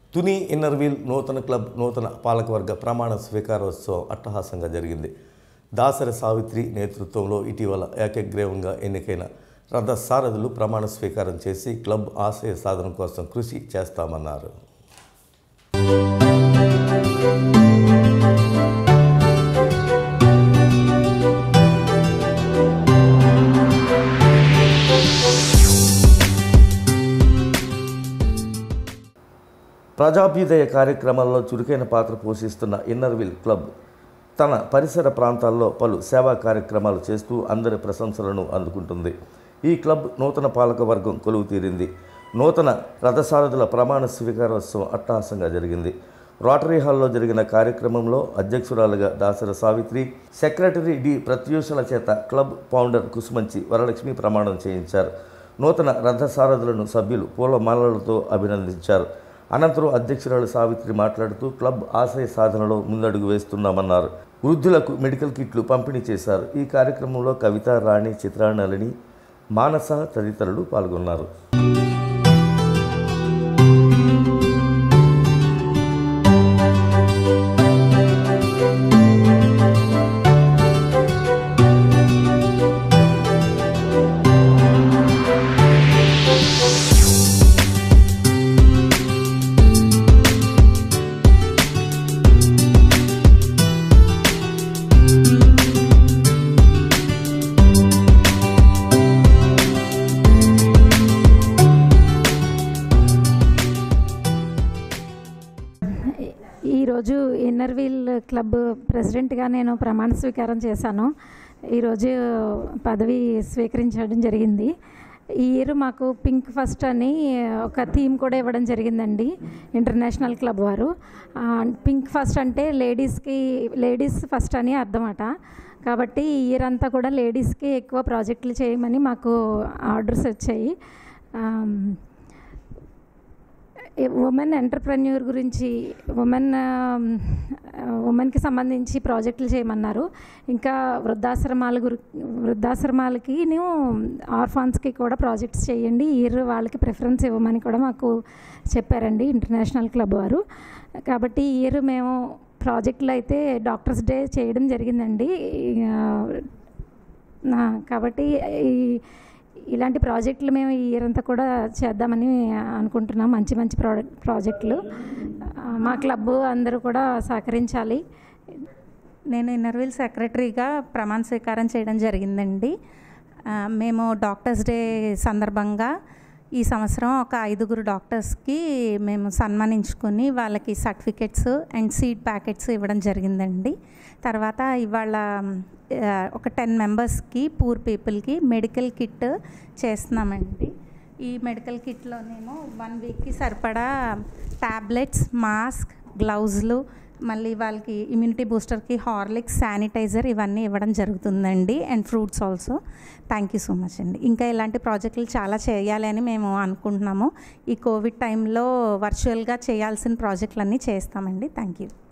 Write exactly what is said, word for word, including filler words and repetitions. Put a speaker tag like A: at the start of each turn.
A: Tuni inner wheel నూతన club నూతన పాలకవర్గ ప్రమాణ స్వీకారోత్సవం అట్టహాసంగా జరిగింది. దాసరి సావిత్రి నేతృత్వంలో ఇటీవల ఏకగ్రీవంగా ఎన్నికైన రథసారథులు ప్రమాణ స్వీకారం చేసి క్లబ్ ఆశయ సాధన కోసం కృషి చేస్తామన్నారు. ప్రజాభ్యుదయ కార్యక్రమాల్లో చురుకైన పాత్ర పోషిస్తున్న ఇన్నర్ వీల్ క్లబ్ తన పరిసర ప్రాంతాల్లో పలు సేవా కార్యక్రమాలు చేస్తూ అందరి ప్రశంసలను అందుకుంటుంది. ఈ క్లబ్ నూతన పాలకవర్గం కొలువు తీరింది. నూతన రథసారథుల ప్రమాణ స్వీకారోత్సవం అట్టహాసంగా జరిగింది. రోటరీ హాల్లో జరిగిన కార్యక్రమంలో అధ్యక్షురాలుగా దాసరి సావిత్రి, సెక్రటరీ డి ప్రత్యూషల చేత క్లబ్ ఫౌండర్ కుసుమంచి వరలక్ష్మి ప్రమాణం చేయించారు. నూతన రథసారథులను సభ్యులు పూలమాలలతో అభినందించారు. అనంతరం అధ్యక్షురాలు సావిత్రి మాట్లాడుతూ క్లబ్ ఆశయ సాధనలో ముందడుగు వేస్తున్నామన్నారు. వృద్ధులకు మెడికల్ కిట్లు పంపిణీ చేశారు. ఈ కార్యక్రమంలో కవిత, రాణి, చిత్రానళిని, మానస తదితరులు పాల్గొన్నారు.
B: ఈరోజు ఇన్నర్ వీల్ క్లబ్ ప్రెసిడెంట్గా నేను ప్రమాణ స్వీకారం చేశాను. ఈరోజు పదవి స్వీకరించడం జరిగింది. ఈ ఇయర్ మాకు పింక్ ఫస్ట్ అని ఒక థీమ్ కూడా ఇవ్వడం జరిగిందండి ఇంటర్నేషనల్ క్లబ్ వారు. పింక్ ఫస్ట్ అంటే లేడీస్కి లేడీస్ ఫస్ట్ అని అర్థమట. కాబట్టి ఈ ఇయర్ అంతా కూడా లేడీస్కి ఎక్కువ ప్రాజెక్టులు చేయమని మాకు ఆర్డర్స్ వచ్చాయి. ఉమెన్ ఎంటర్ప్రెన్యూర్ గురించి ఉమెన్ ఉమెన్కి సంబంధించి ప్రాజెక్టులు చేయమన్నారు. ఇంకా వృద్ధాశ్రమాల గురి వృద్ధాశ్రమాలకి ఆర్ఫాన్స్కి కూడా ప్రాజెక్ట్స్ చేయండి, ఈ ఇయర్ వాళ్ళకి ప్రిఫరెన్స్ ఇవ్వమని కూడా మాకు చెప్పారండి ఇంటర్నేషనల్ క్లబ్ వారు. కాబట్టి ఈ ఇయర్ మేము ప్రాజెక్టులు అయితే డాక్టర్స్ డే చేయడం జరిగిందండి. కాబట్టి ఈ ఇలాంటి ప్రాజెక్టులు మేము ఈ ఇయర్ అంతా కూడా చేద్దామని అనుకుంటున్నాం. మంచి మంచి ప్రోడక్ట్ ప్రాజెక్టులు మా క్లబ్ అందరూ కూడా సహకరించాలి.
C: నేను ఇన్నర్ వీల్ సెక్రటరీగా ప్రమాణ స్వీకారం చేయడం జరిగిందండి. మేము డాక్టర్స్ డే సందర్భంగా ఈ సంవత్సరం ఒక ఐదుగురు డాక్టర్స్కి మేము సన్మానించుకొని వాళ్ళకి సర్టిఫికెట్స్ అండ్ సీడ్ ప్యాకెట్స్ ఇవ్వడం జరిగిందండి. తర్వాత ఇవాళ ఒక టెన్ మెంబర్స్కి పూర్ పీపుల్కి మెడికల్ కిట్ చేస్తున్నామండి. ఈ మెడికల్ కిట్లోనేమో వన్ వీక్కి సరిపడా ట్యాబ్లెట్స్, మాస్క్, గ్లౌజులు, మళ్ళీ వాళ్ళకి ఇమ్యూనిటీ బూస్టర్కి హార్లిక్స్, శానిటైజర్ ఇవన్నీ ఇవ్వడం జరుగుతుందండి. And fruits also. Thank you so much అండి. ఇంకా ఇలాంటి ప్రాజెక్టులు చాలా చేయాలి అని మేము అనుకుంటున్నాము. ఈ కోవిడ్ టైంలో వర్చువల్గా చేయాల్సిన ప్రాజెక్టులన్నీ చేస్తామండి. Thank you.